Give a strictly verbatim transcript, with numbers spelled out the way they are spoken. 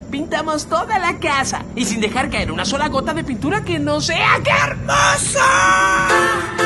Pintamos toda la casa y sin dejar caer una sola gota de pintura que no sea. ¡Qué hermoso!